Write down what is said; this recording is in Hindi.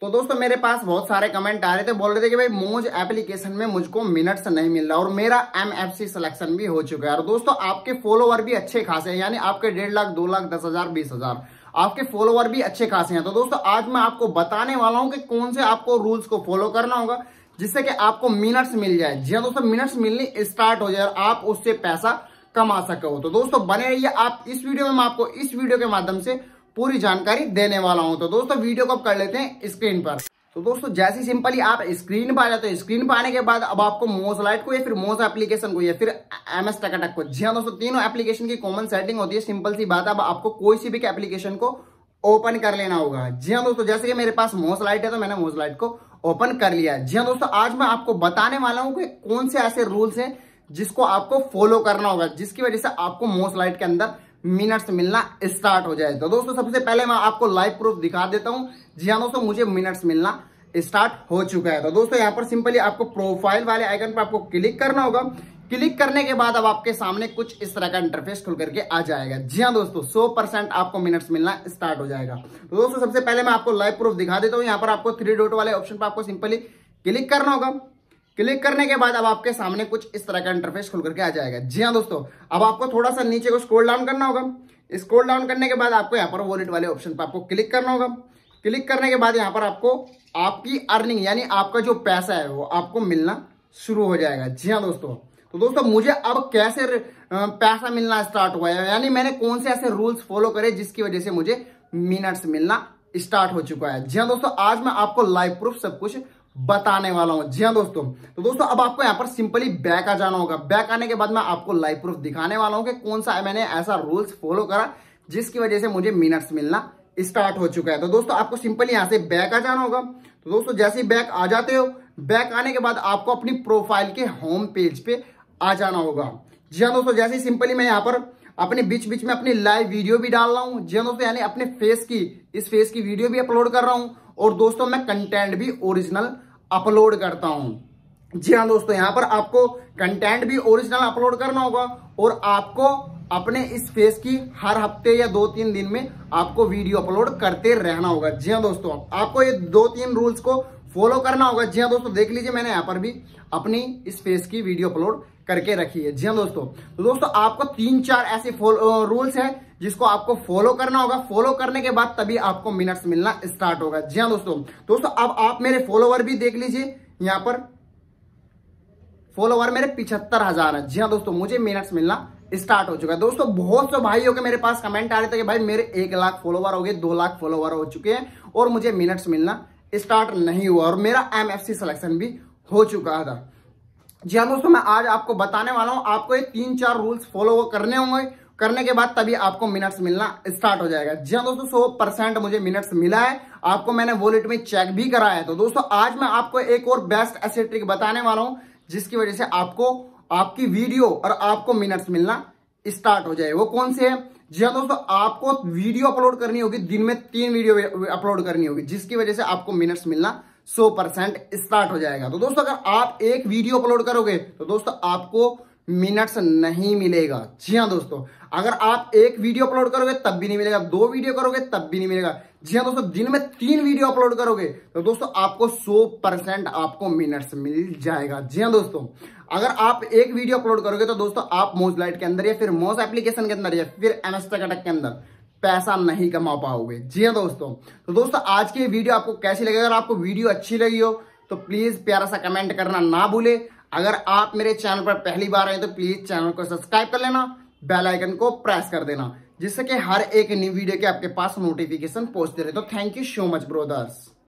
तो दोस्तों मेरे पास बहुत सारे कमेंट आ रहे थे, बोल रहे थे कि भाई मौज एप्लीकेशन में मुझको मिनट्स नहीं मिल रहा और मेरा MFC सिलेक्शन भी हो चुका है। और दोस्तों आपके फॉलोवर भी अच्छे खासे हैं, यानी आपके 1.5 लाख 2 लाख 10,000 20,000 आपके फॉलोवर भी अच्छे खासे हैं। तो दोस्तों आज मैं आपको बताने वाला हूं कि कौन से आपको रूल्स को फॉलो करना होगा जिससे कि आपको मिनट्स मिल जाए। जी हाँ दोस्तों, मिनट्स मिलनी स्टार्ट हो जाए और आप उससे पैसा कमा सको। तो दोस्तों बने रहिए आप इस वीडियो में, मैं आपको इस वीडियो के माध्यम से पूरी जानकारी देने वाला हूं। तो दोस्तों वीडियो को अब कर लेते हैं स्क्रीन पर। तो दोस्तों जैसे सिंपली आप स्क्रीन पर आ जाते हैं, स्क्रीन पर आने के बाद अब आपको मोज लाइट को या फिर मोज एप्लीकेशन को या फिर MS टकाटक को, जी हाँ दोस्तों तीनों एप्लीकेशन की कॉमन सेटिंग होती है। सिंपल सी बात है, अब आपको कोई सी भी एप्लीकेशन को ओपन कर लेना होगा। जी हाँ दोस्तों, जैसे कि मेरे पास मोज लाइट है तो मैंने मोज लाइट को ओपन कर लिया है। जी हाँ दोस्तों, आज मैं आपको बताने वाला हूं कि कौन से ऐसे रूल्स हैं जिसको आपको फॉलो करना होगा जिसकी वजह से आपको मोज लाइट के अंदर मिनट्स मिलना स्टार्ट हो जाए। तो दोस्तों सबसे पहले मैं आपको लाइव प्रूफ दिखा देता हूं। जी हाँ दोस्तों, मुझे मिनट्स मिलना स्टार्ट हो चुका है। तो दोस्तों यहाँ पर सिंपली आपको प्रोफाइल वाले आइकन पर आपको क्लिक करना होगा। क्लिक करने के बाद अब आपके सामने कुछ इस तरह का इंटरफेस खुल करके आ जाएगा। जी हाँ दोस्तों, 100% आपको मिनट्स मिलना स्टार्ट हो जाएगा। तो दोस्तों सबसे पहले मैं आपको लाइव प्रूफ दिखा देता हूँ। यहाँ पर आपको 3 डॉट वाले ऑप्शन पर आपको सिंपली क्लिक करना होगा। क्लिक करने के बाद अब आपके सामने कुछ इस तरह का इंटरफेस खुल करके आ जाएगा। जी हाँ दोस्तों, अब आपको थोड़ा सा नीचे को स्क्रॉल डाउन करना होगा। स्क्रॉल डाउन करने के बाद आपको यहाँ पर वॉलेट वाले ऑप्शन पर आपको क्लिक करना होगा। क्लिक करने के बाद यहाँ पर आपको आपकी अर्निंग यानी आपका जो पैसा है वो आपको मिलना शुरू हो जाएगा। जी हाँ दोस्तों, तो दोस्तों मुझे अब कैसे पैसा मिलना स्टार्ट हुआ है, यानी मैंने कौन से ऐसे रूल्स फॉलो करे जिसकी वजह से मुझे मिनट्स मिलना स्टार्ट हो चुका है। जी हाँ दोस्तों, आज मैं आपको लाइव प्रूफ सब कुछ बताने वाला हूं। जी हाँ दोस्तों, तो दोस्तों अब आपको यहाँ पर सिंपली बैक आ जाना होगा। बैक आने के बाद मैं आपको लाइव प्रूफ दिखाने वाला हूं कि कौन सा मैंने ऐसा रूल्स फॉलो करा जिसकी वजह से मुझे मिनट्स मिलना स्टार्ट हो चुका है। तो दोस्तों आपको सिंपली यहां से बैक आ जाना होगा। तो दोस्तों जैसे ही बैक आ जाते हो, बैक आने के बाद आपको अपनी प्रोफाइल के होम पेज पे आ जाना होगा। जी हाँ दोस्तों, जैसे सिंपली मैं यहाँ पर अपने बीच बीच में अपनी लाइव वीडियो भी डाल रहा हूँ। जी हाँ दोस्तों, यानी अपने इस फेस की वीडियो भी अपलोड कर रहा हूँ और दोस्तों मैं कंटेंट भी ओरिजिनल अपलोड करता हूँ। जी हाँ दोस्तों, यहाँ पर आपको कंटेंट भी ओरिजिनल अपलोड करना होगा और आपको अपने इस फेस की हर हफ्ते या 2-3 दिन में आपको वीडियो अपलोड करते रहना होगा। जी हाँ दोस्तों, आपको ये 2-3 रूल्स को फॉलो करना होगा। जी हाँ दोस्तों, देख लीजिए मैंने यहाँ पर भी अपनी इस फेस की वीडियो अपलोड करके रखी है। जी हाँ दोस्तों, तो दोस्तों आपको 3-4 ऐसे रूल्स हैं जिसको आपको फॉलो करना होगा। फॉलो करने के बाद तभी आपको मिनट्स मिलना स्टार्ट होगा। जी हाँ दोस्तों अब आप मेरे फॉलोवर भी देख लीजिए, यहाँ पर फॉलोवर मेरे 75,000 है। जी हाँ दोस्तों, मुझे मिनट्स मिलना स्टार्ट हो चुका है। दोस्तों बहुत से भाइयों के मेरे पास कमेंट आ रहे थे कि भाई मेरे 1 लाख फॉलोवर हो गए, 2 लाख फॉलोवर हो चुके हैं और मुझे मिनट्स मिलना स्टार्ट नहीं हुआ और मेरा MFC सिलेक्शन भी हो चुका था। जी हाँ दोस्तों, मैं आज आपको बताने वाला हूं, आपको ये 3-4 रूल्स फॉलो करने होंगे। करने के बाद तभी आपको मिनट्स मिलना स्टार्ट हो जाएगा। जी हाँ दोस्तों, 100% मुझे मिनट्स मिला है। आपको मैंने वॉलेट में चेक भी कराया है। तो दोस्तों आज मैं आपको एक और बेस्ट ऐसे ट्रिक बताने वाला हूं जिसकी वजह से आपको आपकी वीडियो और आपको मिनट्स मिलना स्टार्ट हो जाए। वो कौन से है? जी हाँ दोस्तों, आपको वीडियो अपलोड करनी होगी, दिन में 3 वीडियो अपलोड करनी होगी जिसकी वजह से आपको मिनट्स मिलना 100% स्टार्ट हो जाएगा। तो दोस्तों अगर आप एक वीडियो अपलोड करोगे तो दोस्तों आपको मिनट्स नहीं मिलेगा। जी हाँ दोस्तों, अगर आप एक वीडियो अपलोड करोगे तब भी नहीं मिलेगा, 2 वीडियो करोगे तब भी नहीं मिलेगा। जी हाँ दोस्तों, दिन में 3 वीडियो अपलोड करोगे तो दोस्तों आपको 100% आपको मिनट्स मिल जाएगा। जी हाँ दोस्तों, अगर आप एक वीडियो अपलोड करोगे तो दोस्तों आप मोज लाइट के अंदर या फिर मोज एप्लीकेशन के अंदर या फिर MS टकाटक के अंदर पैसा नहीं कमा पाओगे। जी हाँ दोस्तों, तो दोस्तों आज की वीडियो आपको कैसी लगी? अगर आपको वीडियो अच्छी लगी हो तो प्लीज प्यारा सा कमेंट करना ना भूले। अगर आप मेरे चैनल पर पहली बार आए तो प्लीज चैनल को सब्सक्राइब कर लेना, बेल आइकन को प्रेस कर देना जिससे कि हर एक न्यू वीडियो के आपके पास नोटिफिकेशन पहुंचते रहे। तो thank you so much brothers.